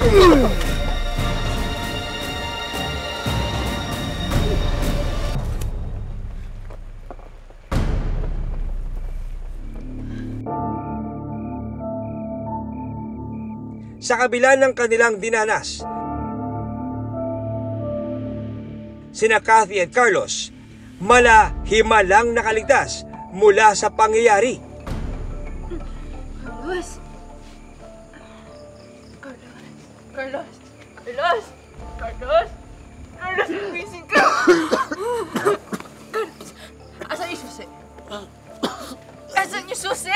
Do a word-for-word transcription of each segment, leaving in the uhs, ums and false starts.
Sa kabila ng kanilang dinanas, sina Kathy at Carlos mala-himalang nakaligtas mula sa pangyayari. Carlos! Carlos! Carlos! Carlos! Carlos! Gumising ka! Carlos! Asan yung susi? Asan yung susi?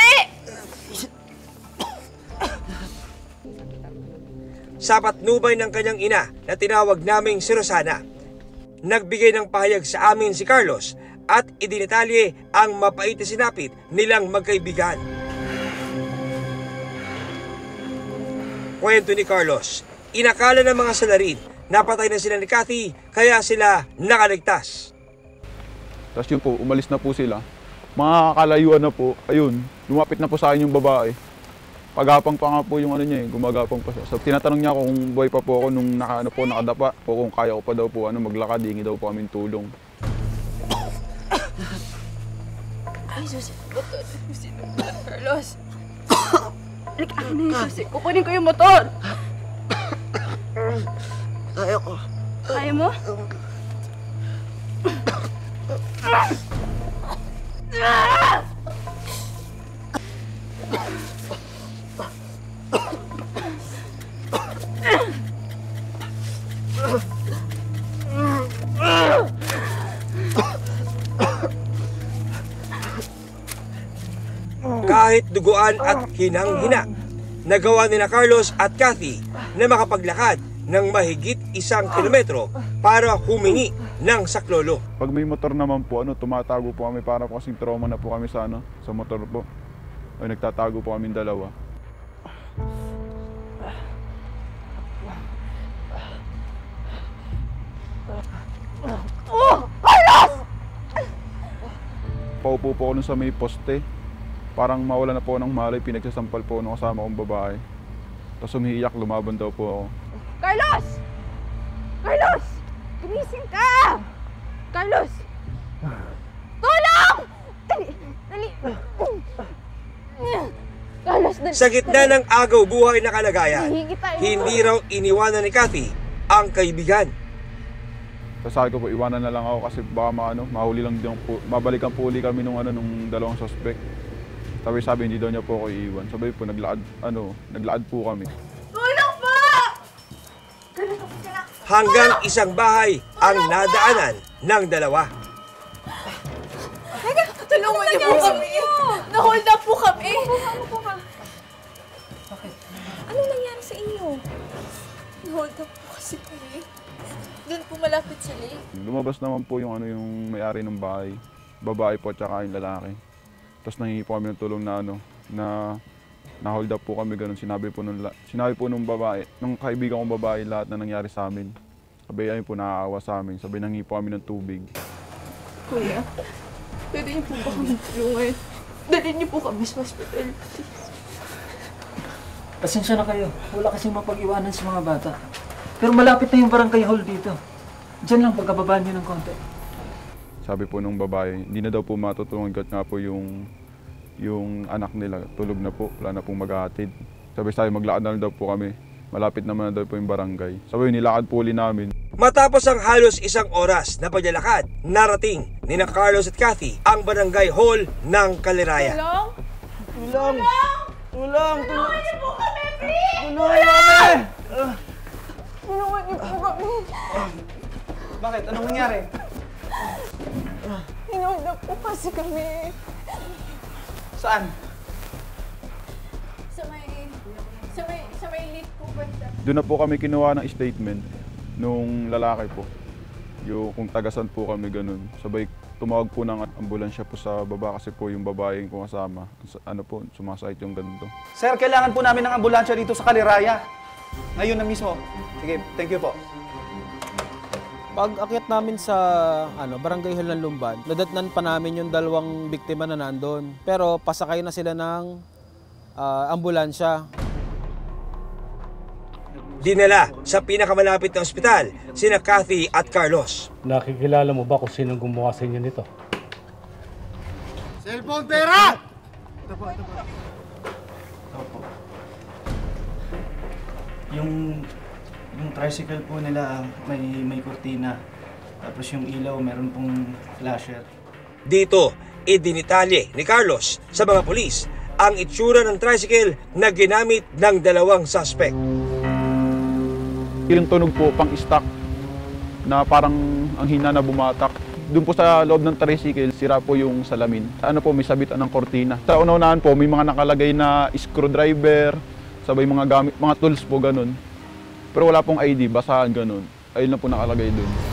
Sa patnubay ng kanyang ina na tinawag naming si Rosana, nagbigay ng pahayag sa amin si Carlos at idinitalye ang mapait na sinapit nilang magkaibigan. Kwento ni Carlos, inakala ng mga salarin na patay na sila ni Kathy kaya sila nakaligtas. Tapos yun po, umalis na po sila. Mga kalayuan na po, ayun, lumapit na po sa akin yung babae. Pagapang pa nga po yung ano niya eh, gumagapang pa siya. So tinatanong niya ako kung buhay pa po ako nung naka, ano po, nakadapa o kung kaya ko pa daw po ano, maglakad, hingi daw po kaming tulong. Ay, susi, motor. Sino ba, Carlos? Like, ano na yung susi? Kukunin ko yung motor! Kaya ko. Kaya mo? Kahit duguan at hinang-hina, nagawa ni na Carlos at Kathy na makapaglakad ng mahigit isang kilometro para humingi ng saklolo. Pag may motor naman po, ano, tumatago po kami para po kasing trauma na po kami sa, ano, sa motor po. Ay, nagtatago po kami dalawa. Oh! Carlos! Paupo po ako nun sa may poste. Parang mawala na po ng malay, pinagsasampal po nung kasama kong babae. Tapos umiiyak, lumaban daw po ako. Carlos! Carlos! Gumising ka! Carlos! Tulong! Dali! Dali! Carlos, dali! Sa gitna ng agaw buhay na kalagayan, Hihingi tayo. hindi raw iniwanan ni Kathy ang kaibigan. So sabi ko po, iwanan na lang ako kasi baka maano, mahuli lang din po, mabalikan po uli kami nung ano nung dalawang suspect. Sabi sabi hindi daw niya po ako iiwan. Sabi po naglaad ano, naglaad po kami. Tulong po! Hanggang isang bahay ang nadaanan ng dalawa. Teka, tulungan niyo po kami. Na-hold up po kami. Bakit? Anong nangyari sa inyo? Na-hold up po kasi kami. Doon po malapit sa lake. Lumabas naman po yung ano yung may-ari ng bahay. Babae po at saka yung lalaki. Tapos nangingi po kami ng tulong na ano, na na-hold up po kami ganun. Sinabi po nung, sinabi po nung babae, nung kaibigan kong babae lahat na nangyari sa amin. Sabi ayun po naaawa sa amin. Sabi nangingi po kami ng tubig. Kuya, pwede niyo po ba kami tulungan? Dalhin niyo po kami sa hospital. Pasensya na kayo. Wala kasing mapag-iwanan sa mga bata. Pero malapit na yung barangay hall dito. Diyan lang pagkababa niyo ng konti. Sabi po nung babae, hindi na daw po matutulungan kahit nga po yung, yung anak nila. Tulog na po, wala na pong maghahatid. Sabi tayo, maglakad na lang daw po kami. Malapit naman na daw po yung barangay. Sabi, nilakad po uli namin. Matapos ang halos isang oras na paglalakad, narating ni na Carlos at Kathy ang barangay hall ng Kaliraya. Tulong? Tulong! Tulong! Tulungan niyo po kami, please! Tulungan kami! Tulungan niyo po kami. Bakit? Anong nangyari? Hinold up po kasi kami. Saan? Sa may... Sa may... Sa may lift po ba? Doon na po kami kinuha ng statement nung lalaki po. Yung kung tagasan po kami ganun. Sabay tumawag po ng ambulansya po sa baba kasi po yung babae ko kasama. Ano po, sumasakit yung ganito. Sir, kailangan po namin ng ambulansya dito sa Kaliraya. Ngayon na mismo. Sige, thank you po. Pag akyat namin sa ano, Barangay Hall ng Lumban, nadatnan pa namin yung dalawang biktima na nandun. Pero pasakay na sila ng uh, ambulansya. dinala sa pinakamalapit na ospital sina Kathy at Carlos. Nakikilala mo ba kung sinong gumawa sa inyo nito? Cellphone pera! Yung yung tricycle po nila may may kurtina. Tapos yung ilaw meron pong flasher. Dito, idinitalye ni Carlos sa mga pulis ang itsura ng tricycle na ginamit ng dalawang suspect. Yung tunog po pang stock na parang ang hina na bumatak. Doon po sa loob ng tricycle, sira po yung salamin. Ano po, may sabitan ng kortina. Sa una-unahan po, may mga nakalagay na screwdriver, sabay mga gamit, mga tools po ganun. Pero wala pong I D, basahan ganun. Ayun na po nakalagay doon.